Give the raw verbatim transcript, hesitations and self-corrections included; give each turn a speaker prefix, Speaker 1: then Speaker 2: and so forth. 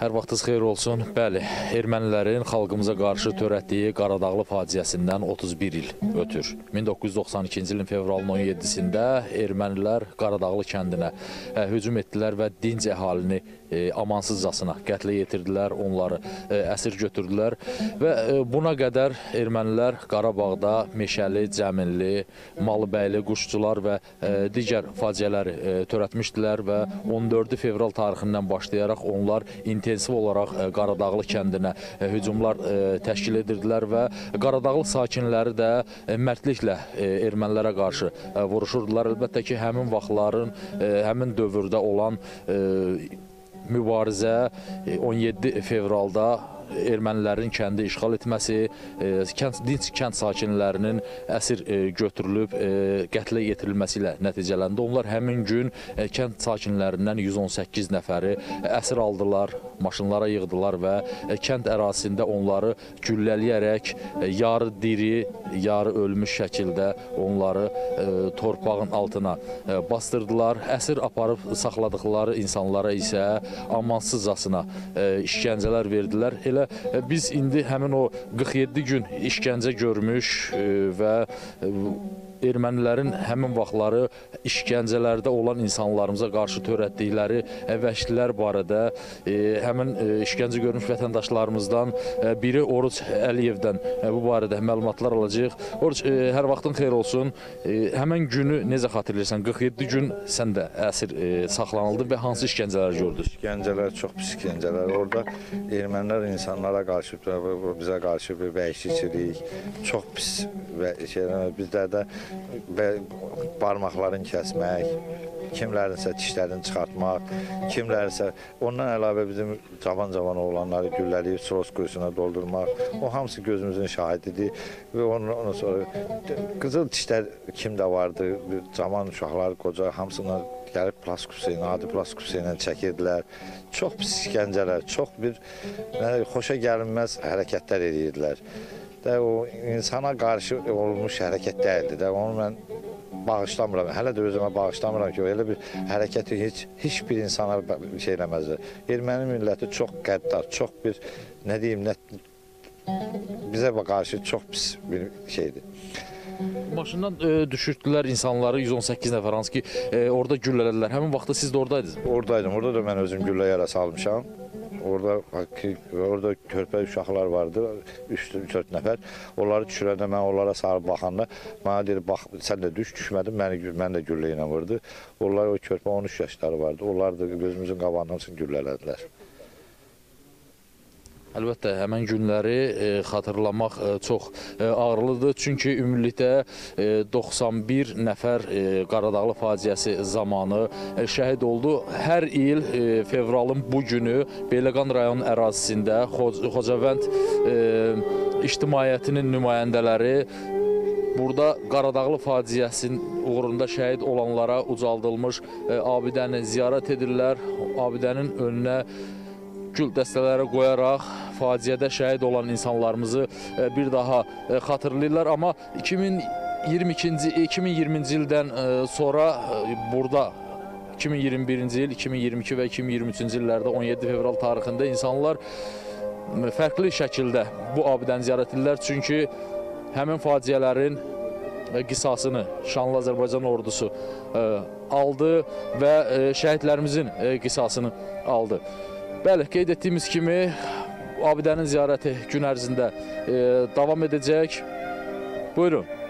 Speaker 1: Hər vaxtınız xeyir olsun. Bəli, ermənilərin xalqımıza qarşı törətdiyi Qaradağlı faciəsindən otuz bir il ötür. min doqquz yüz doxsan ikinci ilin fevralın on yeddisində ermənilər Qaradağlı kəndinə ə, hücum etdilər və dinc əhalini ə, amansızcasına qətlə yetirdilər, onları ə, əsir götürdülər və ə, buna qədər ermənilər Qarabağda Meşəli, Cəmilli, Malıbəyli, Quşçular və ə, digər faciələri ə, törətmişdilər və on dördü fevral tarixindən başlayaraq onlar intensiv olaraq Qaradağlı kəndinə hücumlar təşkil edirdilər və Qaradağlı sakinləri də mərdliklə ermənilərə qarşı vuruşurdular. Əlbəttə ki, həmin vaxtların, həmin dövrdə olan mübarizə on yeddi fevralda ermənilərin kəndi işğal etməsi, kənd, dinc kənd sakinlərinin əsir götürülüb, qətlə yetirilməsi ilə nəticələndi. Onlar həmin gün kənd sakinlərindən yüz on səkkiz nəfəri əsir aldılar, maşınlara yığdılar və kənd ərazisində onları güllələyərək yarı diri, yarı ölmüş şəkildə onları torpağın altına bastırdılar. Əsir aparıb saxladıqları insanlara isə amansızcasına işgəncələr verdilər. Elə biz indi həmin o qırx yeddi gün işgəncə görmüş və ermənilərin həmin vaxtları işgəncələrdə olan insanlarımıza qarşı törətdikləri vəhşilər barədə həmin işgəncə görmüş vətəndaşlarımızdan biri Oruc Əliyevdən bu barədə məlumatlar alacağıq. Oruc, hər vaxtın xeyir olsun. Həmin günü necə xatırlayırsan? qırx yeddi gün sən də əsir saxlanıldın və hansı işgəncələr gördün?
Speaker 2: İşgəncələr, çox pis işgəncələr. Orada ermənilər insanlara qarşı, bizə qarşı bir vəhşiçilik, çox pis şeylər, bizlərdə və barmaqlarını kəsmək, kimlərinsə dişlərini çıxartmaq, kimlərinsə ondan əlavə bizim cavan-cavan oğlanları güllələyib siros quyusuna doldurmaq, o hamısı gözümüzün şahididir və ondan sonra qızıl dişlər kimdə vardı, cavan uşaqlar, qoca hamısına gəlib plastik ilə, adi plastik ilə çəkirdilər. Çox pis işgəncələr, çox bir xoşa gəlinməz hərəkətlər edirdilər. Də o insana qarşı olmuş hərəkət deyildi də, onu mən bağışlamıram, hələ də özümə bağışlamıram ki, elə bir hərəkəti heç, heç bir insana şey eləməzdir. Erməni milləti çox qəddar, çox bir, nə deyim, nə, bizə qarşı çox pis bir şeydir.
Speaker 1: Maşından e, düşürtdülər insanları, yüz on səkkiz nəfər, hansı ki, e, orada güllələdilər. Həmin vaxtda siz də oradaydınız?
Speaker 2: Oradaydım, orada da mən özüm güllə yara salmışam. Orada, orada körpə uşaqlar vardı, üç dörd nəfər. Onları düşürəndə, mən onlara sarı baxanda, mənə deyir, bax, sən də düş, düşmədin, məni, mən də güllə ilə vurdu. Onlar, o körpə on üç yaşları vardı, onlar da gözümüzün qabağından üçün güllələdilər.
Speaker 1: Əlbəttə, həmən günləri e, xatırlamaq e, çox e, ağırlıdır. Çünki ümumilikdə e, doxsan bir nəfər e, Qaradağlı faciəsi zamanı e, şəhid oldu. Hər il e, fevralın bu günü Beyləqan rayonunun ərazisində Xoc Xocavənd e, ictimaiyyətinin nümayəndələri burada Qaradağlı faciəsinin uğrunda şəhid olanlara ucaldılmış e, abidəni ziyarət edirlər. Abidənin önünə gül dəstələri qoyaraq faciədə şəhid olan insanlarımızı bir daha xatırlayırlar. Amma iki min iyirmi ikinci, iki min iyirminci ildən sonra burada iki min iyirmi birinci il, iki min iyirmi iki və iki min iyirmi üçüncü illərdə on yeddi fevral tarixində insanlar fərqli şəkildə bu abidəni ziyarət edirlər. Çünki həmin faciələrin qisasını şanlı Azərbaycan ordusu aldı və şəhidlərimizin qisasını aldı. Bəli, qeyd etdiyimiz kimi abidənin ziyarəti gün ərzində e, davam edəcək. Buyurun.